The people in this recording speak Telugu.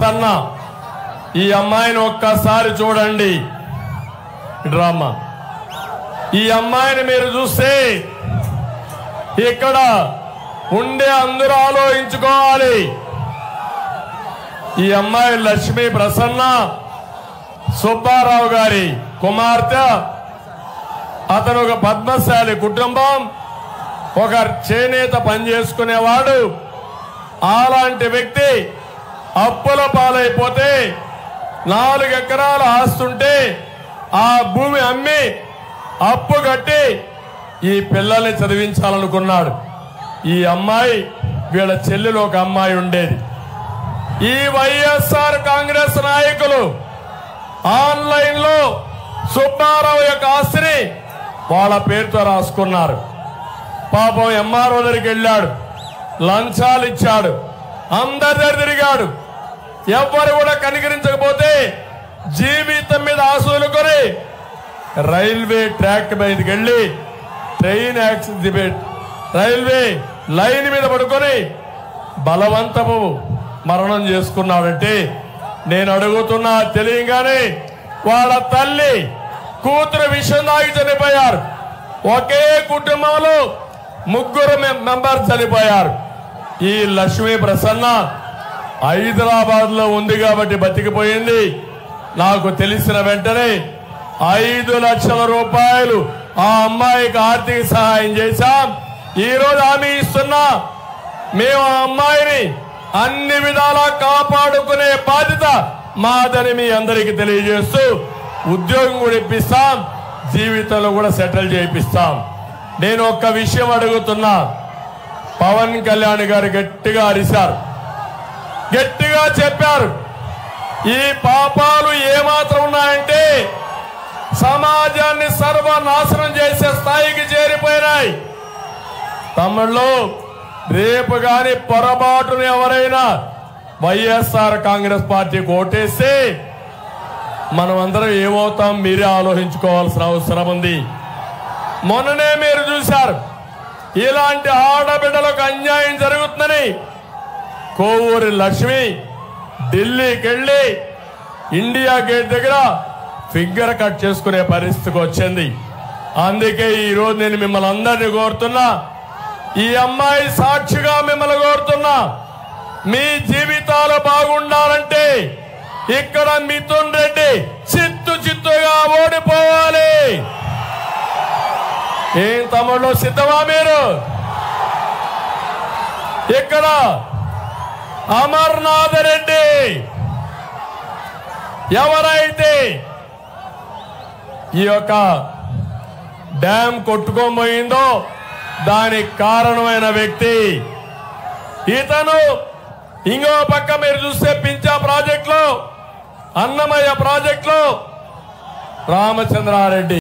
పెద్దన్న ఈ అమ్మాయిని ఒక్కసారి చూడండి డ్రామా ఈ అమ్మాయిని మీరు చూస్తే ఇక్కడ ఉండే అందరూ ఆలోచించుకోవాలి ఈ అమ్మాయి లక్ష్మీ ప్రసన్న సుబ్బారావు గారి కుమార్తె అతను ఒక పద్మశాలి కుటుంబం ఒక చేనేత పని చేసుకునేవాడు అలాంటి వ్యక్తి అప్పుల పాలైపోతే 4 ఎకరాల ఆస్తుంటే ఆ భూమి అమ్మి అప్పు కట్టి ఈ పిల్లల్ని చదివించాలనుకున్నాడు ఈ అమ్మాయి వీళ్ళ చెల్లెలు ఒక అమ్మాయి ఉండేది ఈ వైఎస్ఆర్ కాంగ్రెస్ నాయకులు ఆన్లైన్ లో సుబ్బారావు యొక్క ఆస్తిని వాళ్ళ పేరుతో రాసుకున్నారు పాపం ఎంఆర్ఓ దగ్గరికి వెళ్ళాడు లంచాలు ఇచ్చాడు అందరి దగ్గర తిరిగాడు ఎవ్వరు కూడా కనికరించకపోతే జీవితం మీద ఆశలుకొని రైల్వే ట్రాక్ మీదకి వెళ్ళి ట్రైన్ యాక్సిడెంట్ రైల్వే లైన్ మీద పడుకొని బలవంతపు మరణం చేసుకున్నాడంటే నేను అడుగుతున్నా తెలియగానే వాళ్ళ తల్లి కూతురు విషయం తాగి చనిపోయారు ఒకే కుటుంబంలో 3 మెంబర్స్ చనిపోయారు ఈ లక్ష్మీ ప్రసన్న హైదరాబాద్ లో ఉంది కాబట్టి బతికిపోయింది నాకు తెలిసిన వెంటనే 5 లక్షల రూపాయలు ఆ అమ్మాయికి ఆర్థిక సహాయం చేశాం ఈ రోజు హామీ ఇస్తున్నా మేము ఆ అమ్మాయిని అన్ని విధాలా కాపాడుకునే బాధ్యత మాదని మీ అందరికీ తెలియజేస్తూ ఉద్యోగం కూడా ఇప్పిస్తాం జీవితంలో కూడా సెటిల్ చేయిస్తాం నేను ఒక్క విషయం అడుగుతున్నా పవన్ కళ్యాణ్ గారు గట్టిగా అరిశారు గట్టిగా చెప్పారు ఈ పాపాలు ఏమాత్రం ఉన్నాయంటే సమాజాన్ని సర్వనాశనం చేసే స్థాయికి చేరిపోయినాయి తమిళలో రేపు గాని పొరపాటును ఎవరైనా వైఎస్ఆర్ కాంగ్రెస్ పార్టీకి ఓటేస్తే మనం అందరం ఏమవుతాం మీరే ఆలోచించుకోవాల్సిన అవసరం ఉంది మొన్ననే మీరు చూశారు ఇలాంటి ఆడబిడ్డలకు అన్యాయం జరుగుతుందని కోవూరి లక్ష్మి ఢిల్లీకి వెళ్ళి ఇండియా గేట్ దగ్గర ఫింగర్ కట్ చేసుకునే పరిస్థితికి వచ్చింది అందుకే ఈ రోజు నేను మిమ్మల్ని అందరినీ కోరుతున్నా ఈ అమ్మాయి సాక్షిగా మిమ్మల్ని కోరుతున్నా మీ జీవితాలు బాగుండాలంటే ఇక్కడ మిథున్ రెడ్డి చిత్తుగా ఓడిపోవాలి ఏం తమ్ముళ్ళు సిద్ధమా మీరు ఇక్కడ అమర్నాథ్ రెడ్డి ఎవరైతే ఈ యొక్క డ్యాం కొట్టుకోబోయిందో దానికి కారణమైన వ్యక్తి ఇతను ఇంకో పక్క మీరు చూస్తే పింఛా ప్రాజెక్టులో అన్నమయ్య ప్రాజెక్టులో రామచంద్రారెడ్డి